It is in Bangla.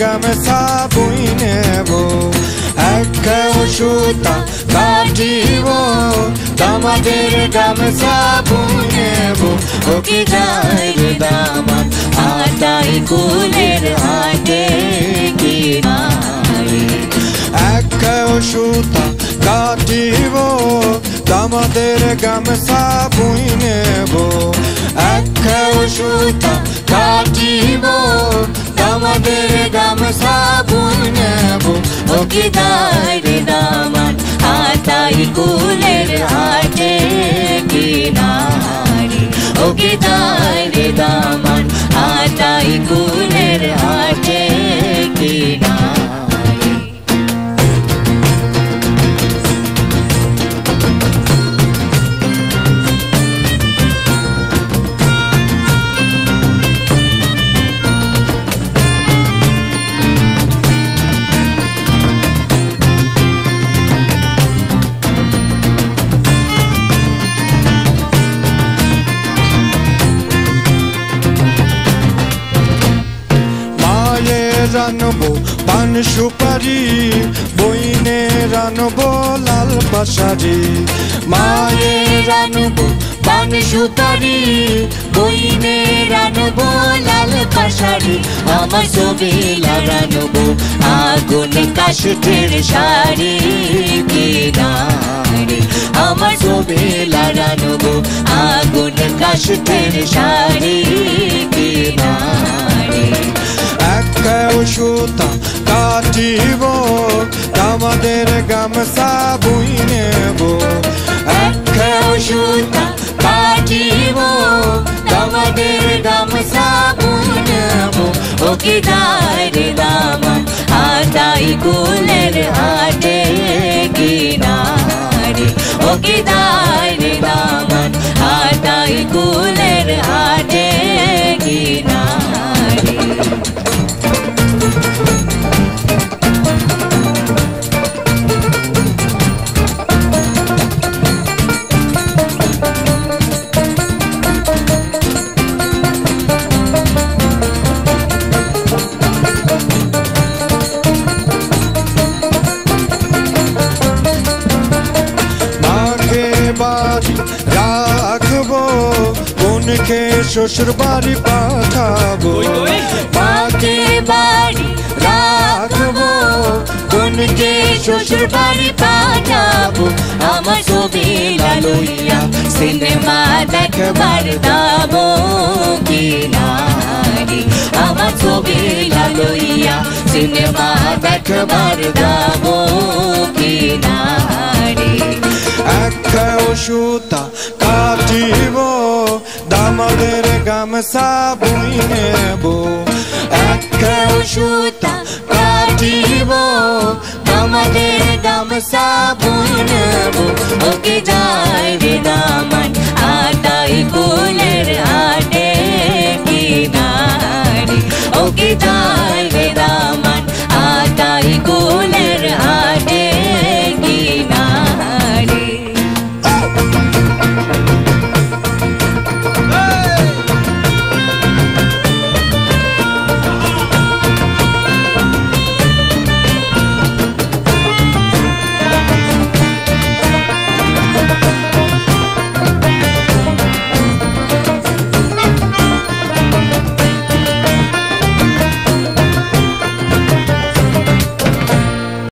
গামছা বই নেব একখাও সুতা কাটিব দামাদের গামছা বই নেব ও কি যায় রে দামান আটাই কুলের হাটে কিনারে একখাও সুতা কাটিব দামাদের গামছা বই নেব একখাও সুতা কাটিব দামাদের গামছা বই নেব ও কি যায় রে দামান আটাই কুলের হাটে কিনারে ও কি যায় রে দামান আটাই কুলের হাটে কিনারে রানবো পান সুপারি বইনে রানবো লাল পাশারি মায়ে রানবো পান সুপারি বইনে রানবো লাল পাশারি আমার ছবি লাগানবো আগুন কাশের শাড়ি কিনারে আমার ছবি লাগানবো আগুন কাশের শাড়ি কিনারে একখাও সুতা কাটিব দামাদের গামছা বই নেব একখাও সুতা কাটিব দামাদের গামছা বই নেব ও কি যায় রে দামান আটাই কুলের হাটে কিনারে ও কি যায় রে দামান আটাই কুলের হাটে কিনারে বাড়ি রাখবো বোনকে শ্বশুর বাড়ি পাঠাবো মাকে বাড়ি রাখবো বোনকে শ্বশুর বাড়ি পাঠাবো আমার ছবি লইয়া সিনেমা দেখবার যাবো কিনারে আমার ছবি লইয়া সিনেমা দেখবার যাবো কিনারে একখাও সুতা কাটিব দামাদের গামছা বই নেব একখাও সুতা কাটিব দামাদের গামছা বই নেব ও কি যায় রে দামান আটাই কুলের হাটে কিনারে ও কি যায়